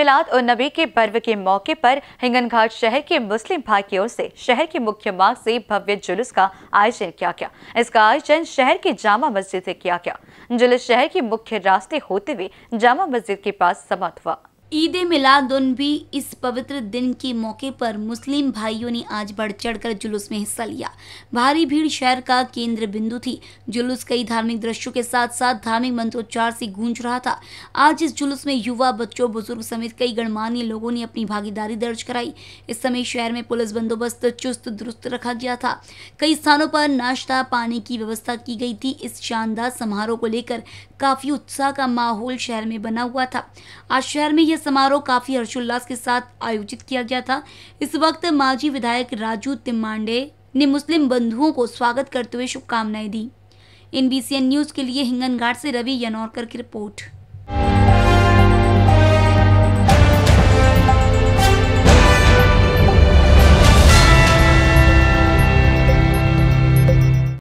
मिलाद उन नबी के पर्व के मौके पर हिंगनघाट शहर के मुस्लिम भाई की ओर से शहर के मुख्य मार्ग से भव्य जुलूस का आयोजन किया गया। इसका आयोजन शहर के जामा मस्जिद से किया गया। जुलूस शहर के मुख्य रास्ते होते हुए जामा मस्जिद के पास समाप्त हुआ। ईद मिलाद उन नबी इस पवित्र दिन के मौके पर मुस्लिम भाइयों ने आज बढ़ चढ़कर जुलूस में हिस्सा लिया। भारी भीड़ शहर का केंद्र बिंदु थी। जुलूस कई धार्मिक दृश्यों के साथ साथ धार्मिक मंत्रोच्चार से गूंज रहा था। आज इस जुलूस में युवा, बच्चों, बुजुर्ग समेत कई गणमान्य लोगों ने अपनी भागीदारी दर्ज कराई। इस समय शहर में पुलिस बंदोबस्त चुस्त दुरुस्त रखा गया था। कई स्थानों पर नाश्ता पानी की व्यवस्था की गई थी। इस शानदार समारोह को लेकर काफी उत्साह का माहौल शहर में बना हुआ था। आज शहर में यह समारोह काफी हर्षोल्लास के साथ आयोजित किया गया था। इस वक्त माजी विधायक राजू तिम्मांडे ने मुस्लिम बंधुओं को स्वागत करते हुए शुभकामनाएं दी। NBCN न्यूज के लिए हिंगनघाट से रवि यनौरकर की रिपोर्ट।